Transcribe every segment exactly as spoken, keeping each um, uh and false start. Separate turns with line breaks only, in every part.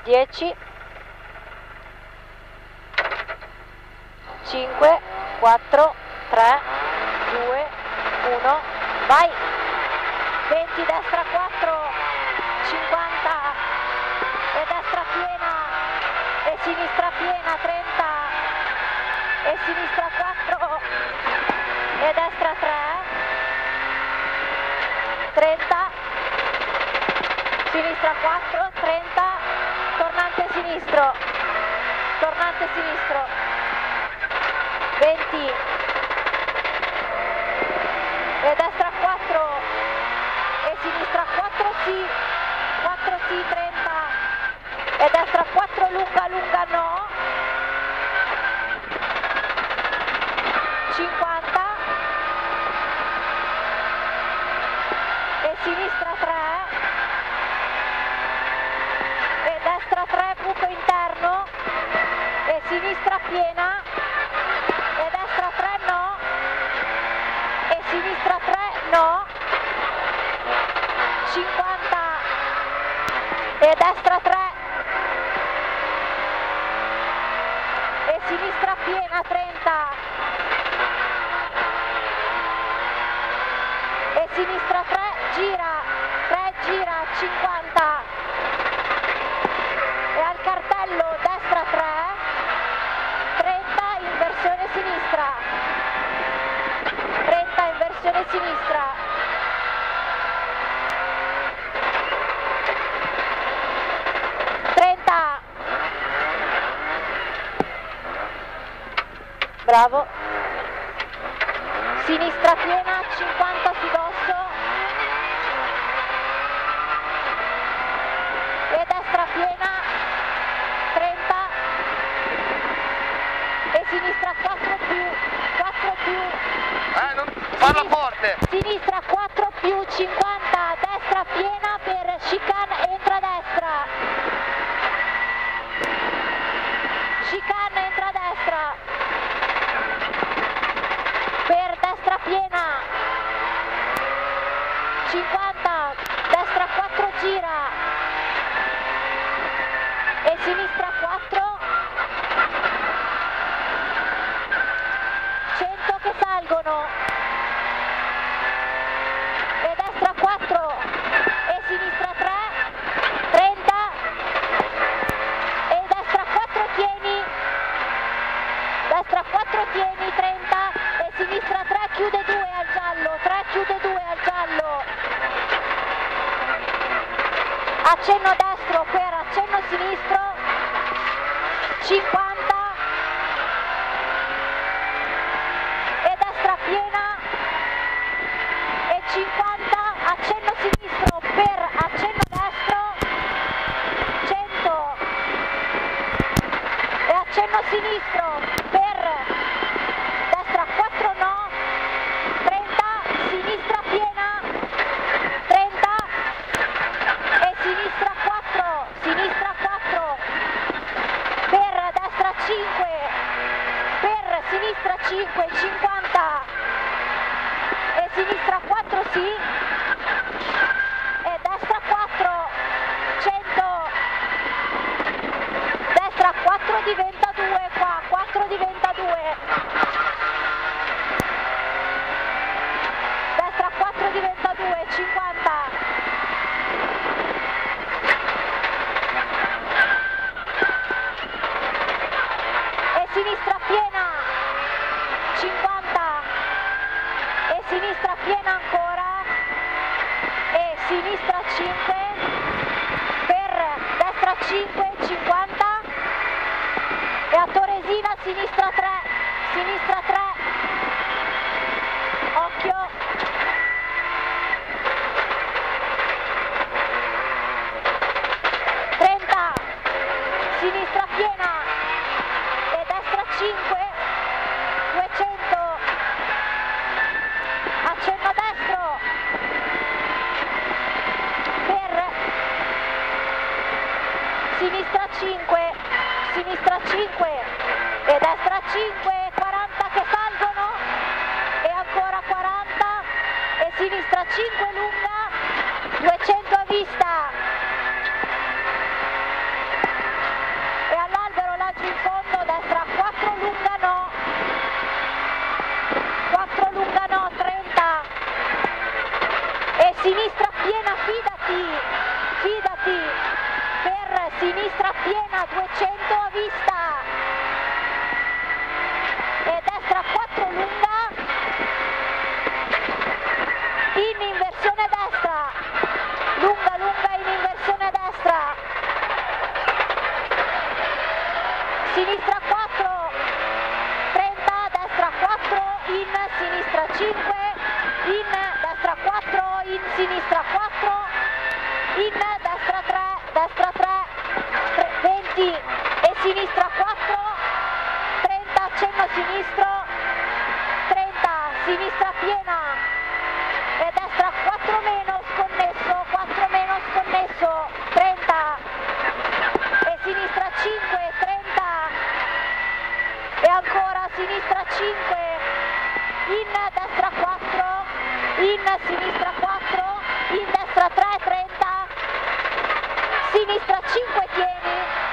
dieci, cinque, quattro, tre, due, uno, vai! venti, destra quattro, cinquanta, e destra piena, e sinistra piena, trenta, e sinistra quattro, e destra tre, trenta, sinistra quattro, trenta, tornante sinistro, tornante sinistro, venti, e destra quattro, e sinistra quattro sì, quattro sì, trenta, e destra quattro lunga, lunga no, cinquanta, e sinistra tre, e destra tre, buco interno, e sinistra piena, e destra tre no, e sinistra tre no, cinquanta, e destra tre, e sinistra piena, trenta, e sinistra tre, gira, tre gira, cinquanta, e al cartello destra tre, trenta, inversione sinistra, trenta, inversione sinistra, trenta, bravo, sinistra piena, cinquanta su dosso, e destra piena, trenta, e sinistra quattro più, quattro più,
eh, non parla forte,
sinistra quattro più, cinquanta, destra piena per chicane, entra a destra, chicane, entra a destra, per destra piena, cinquanta, destra quattro gira, e sinistra quattro, cento che salgono, e destra quattro, e sinistra tre, trenta, e destra quattro tieni, destra quattro tieni, trenta, e sinistra tre, chiude due al giallo, tre chiude due al giallo, accenno destro per accenno sinistro, cinquanta, e destra piena, e cinquanta, accenno sinistro per accenno destro, cento, e accenno sinistro per destra quattro no, trenta, sinistra piena, trenta, e sinistra quattro, sinistra quattro, per destra cinque, per sinistra cinque, cinquanta, e sinistra quattro sì, e destra quattro, cento, destra quattro diventa due qua, quattro diventa due, destra quattro diventa due, cinquanta, e sinistra piena, cinquanta, e sinistra piena ancora, e sinistra cinque, per destra cinque, cinquanta, e a Toresina sinistra tre, sinistra tre, occhio, trenta, sinistra piena, e destra cinque, duecento, accenno destro, per sinistra cinque, sinistra cinque, e destra cinque, quaranta che salgono, e ancora quaranta, e sinistra cinque lunga, duecento a vista, sinistra quattro, trenta, destra quattro, in, sinistra cinque, in, destra quattro, in, sinistra quattro, in, destra tre, destra tre, venti e sinistra quattro, trenta, accenno sinistro, trenta, sinistra piena e destra quattro meno, sconnesso, quattro meno, sconnesso, trenta e sinistra cinque, trenta e ancora sinistra cinque, in, destra quattro, in, sinistra quattro, in, destra tre, trenta, sinistra cinque tieni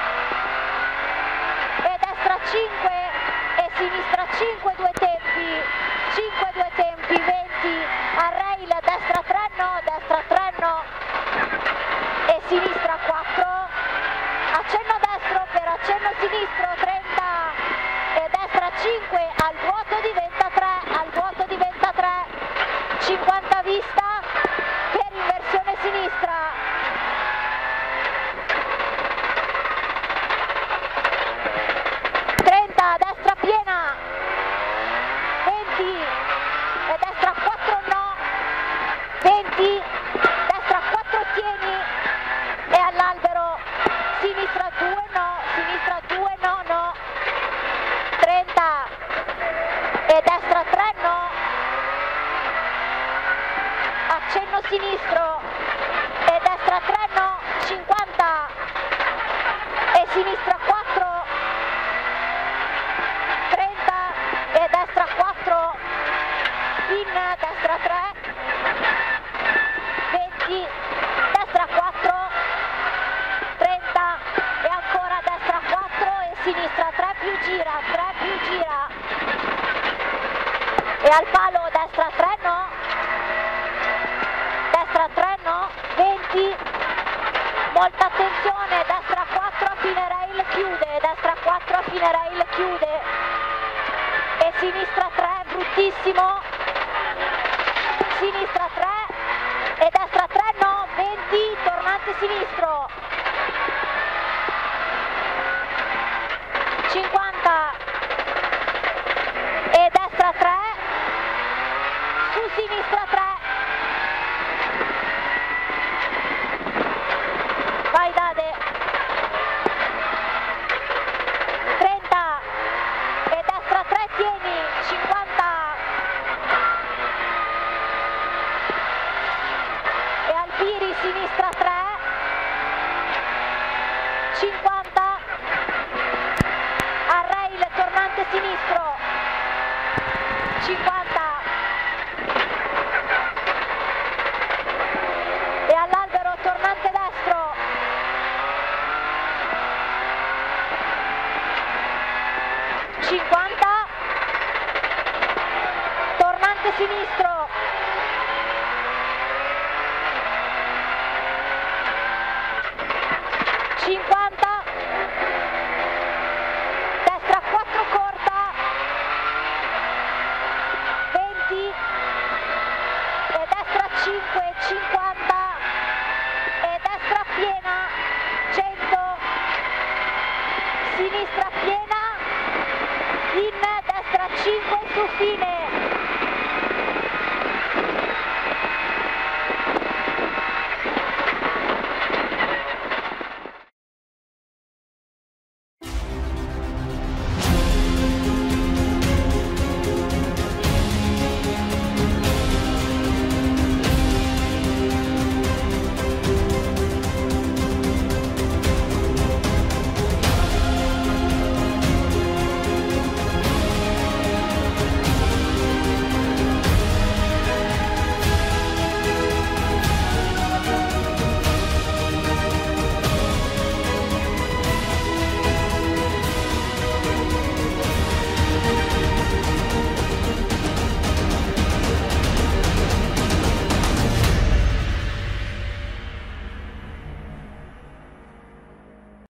e destra cinque e sinistra cinque, due tempi, cinque, due tempi, venti, a rail, destra tre no, destra tre no e sinistra quattro, accenno destro per accenno sinistro, trenta e destra cinque, al vuoto diventa tre, al vuoto diventa tre, cinquanta vista per inversione sinistra. trenta, destra piena, venti e destra quattro no, venti, destra quattro tieni e all'albero, sinistra due no, sinistra due no, no, trenta e destra tre no, accenno sinistro e destra tre no, cinquanta e sinistra quattro, trenta e destra quattro, in, destra tre, venti, destra quattro, trenta e ancora destra quattro e sinistra tre più gira, tre più gira e al palo destra tre no, destra tre no, venti, molta attenzione, destra quattro a fine rail chiude, destra quattro a fine rail chiude e sinistra tre, bruttissimo, sinistra tre e destra tre no, venti, tornante sinistro, cinquanta e destra tre, su sinistra tre, vai Dade, trenta e destra tre tieni, cinquanta e Alpiri sinistra tre, cinquanta, a rail tornante sinistro, cinquanta e all'albero tornante destro, cinquanta, tornante sinistro, cinquanta, destra quattro corta, venti e destra cinque, cinquanta e destra piena, cento, sinistra piena, in, destra cinque su fine,